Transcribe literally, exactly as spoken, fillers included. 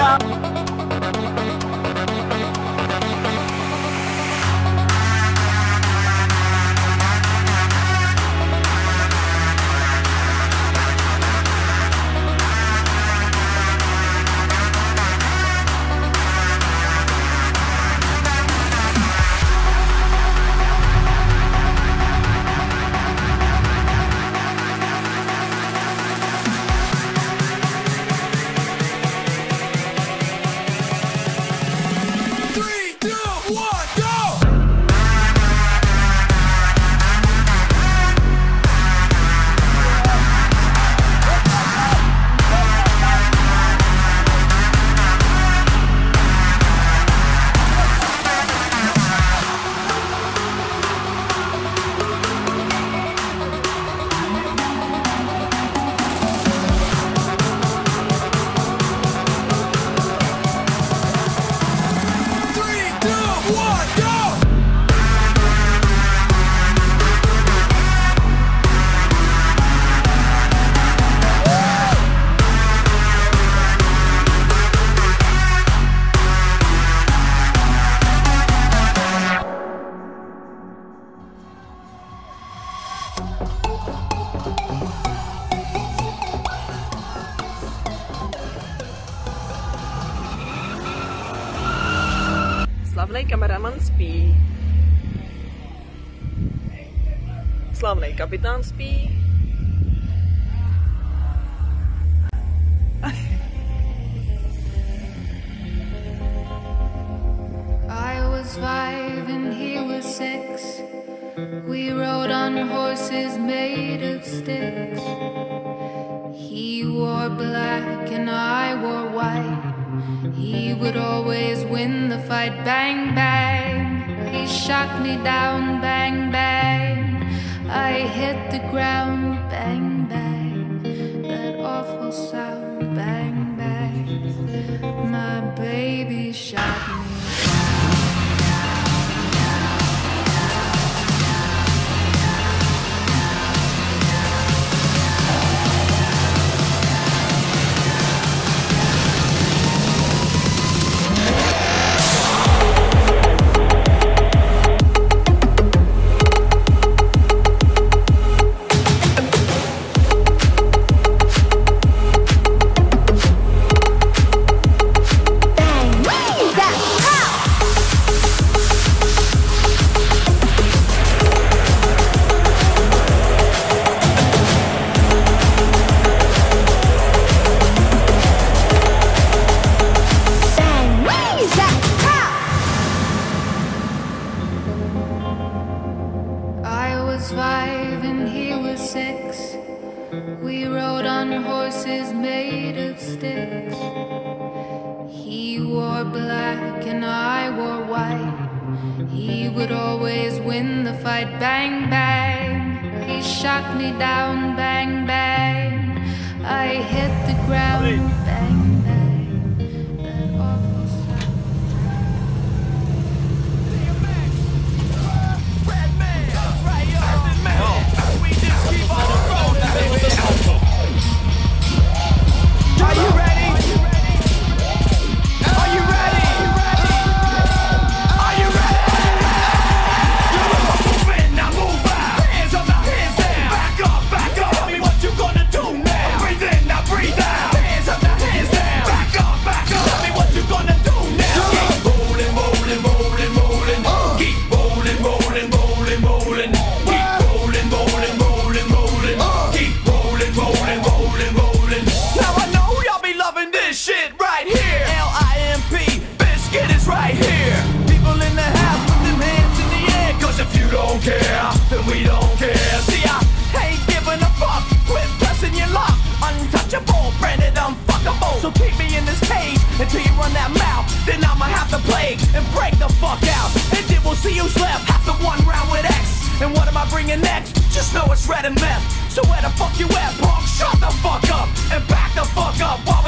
Slavný kameraman spí. Slavný kapitán spí. I was five and he was six. We rode on horses made of sticks. He wore black and I wore white. He would always win the fight. Bang, bang. He shot me down. Bang, bang. I hit the ground. Bang, bang. That awful sound. Bang, bang. My baby shot me. Five and he was six. We rode on horses made of sticks. He wore black and I wore white. He would always win the fight. Bang, bang. He shot me down. Bang, bang. I hit the ground. Bang, bang. That awful sound. Are you ready? Are you ready? Are you ready? Move in, now move out. Hands up, now hands down. Back up, back up. Tell me what you gonna do now. Breathe in, now breathe out. Hands up, now hands down. Back up, back up. Tell me what you gonna do now. Keep rolling, rolling, rolling, rolling. Keep rolling, rolling, rolling, rolling. Keep rolling, rolling, rolling, rolling. Keep rolling, rolling, rolling, rolling. Now I know y'all be loving this shit right here. L I M P, Biscuit is right here. People in the house put them hands in the air. Cause if you don't care, then we don't care. See, I ain't giving a fuck. Quit pressing your luck. Untouchable, branded unfuckable. So keep me in this cage until you run that mouth. Then I'ma have to play and break the fuck out. And then we'll see who's left after one round with X. And what am I bringing next? Just know it's red and meth. So where the fuck you at, punk? Shut the fuck up and back the fuck up while we